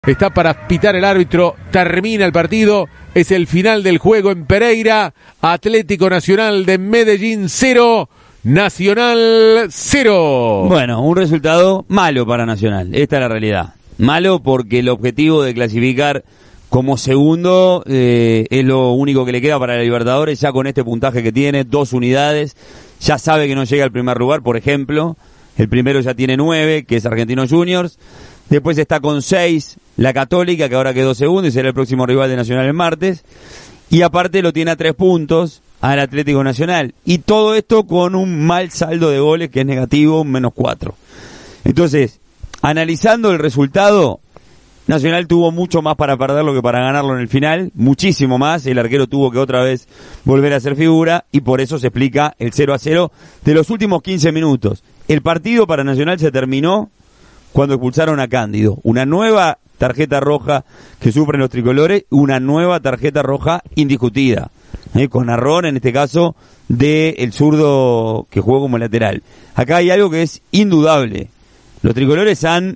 Está para pitar el árbitro. Termina el partido. Es el final del juego en Pereira. Atlético Nacional de Medellín 0. Nacional 0. Bueno, un resultado malo para Nacional. Esta es la realidad. Malo porque el objetivo de clasificar como segundo es lo único que le queda para la Libertadores. Ya con este puntaje que tiene, 2 unidades. Ya sabe que no llega al primer lugar, por ejemplo. El primero ya tiene 9, que es Argentinos Juniors. Después está con 6 la Católica, que ahora quedó segundo y será el próximo rival de Nacional el martes. Y aparte lo tiene a 3 puntos al Atlético Nacional. Y todo esto con un mal saldo de goles que es negativo, -4. Entonces, analizando el resultado, Nacional tuvo mucho más para perderlo que para ganarlo en el final, muchísimo más. El arquero tuvo que otra vez volver a hacer figura y por eso se explica el 0-0 de los últimos 15 minutos. El partido para Nacional se terminó cuando expulsaron a Cándido. Una nueva tarjeta roja que sufren los tricolores, una nueva tarjeta roja indiscutida, con error en este caso del zurdo que jugó como lateral. Acá hay algo que es indudable. Los tricolores han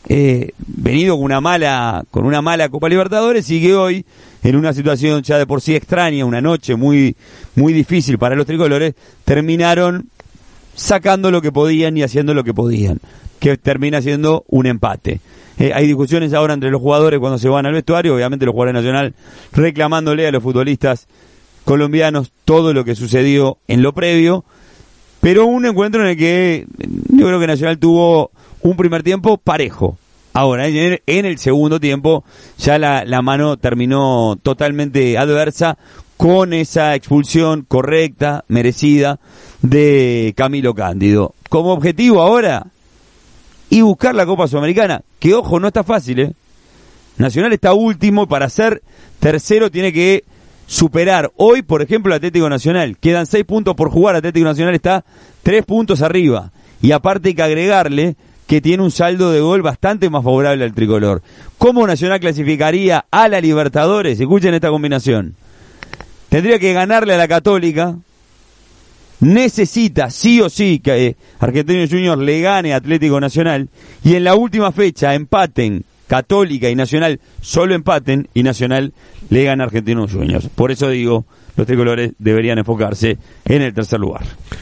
venido con una mala Copa Libertadores y que hoy, en una situación ya de por sí extraña, una noche muy, muy difícil para los tricolores, terminaron sacando lo que podían y haciendo lo que podían, que termina siendo un empate. Hay discusiones ahora entre los jugadores cuando se van al vestuario, obviamente los jugadores de Nacional reclamándole a los futbolistas colombianos todo lo que sucedió en lo previo, pero un encuentro en el que yo creo que Nacional tuvo un primer tiempo parejo. Ahora, en el segundo tiempo ya la mano terminó totalmente adversa con esa expulsión correcta, merecida, de Camilo Cándido. Como objetivo ahora, y buscar la Copa Sudamericana, que ojo, no está fácil, Nacional está último, para ser tercero tiene que superar hoy, por ejemplo, el Atlético Nacional. Quedan 6 puntos por jugar, Atlético Nacional está 3 puntos arriba. Y aparte hay que agregarle que tiene un saldo de gol bastante más favorable al tricolor. ¿Cómo Nacional clasificaría a la Libertadores? Escuchen esta combinación. Tendría que ganarle a la Católica. Necesita sí o sí que Argentinos Juniors le gane a Atlético Nacional. Y en la última fecha empaten Católica y Nacional, solo empaten y Nacional le gana a Argentinos Juniors. Por eso digo, los tricolores deberían enfocarse en el tercer lugar.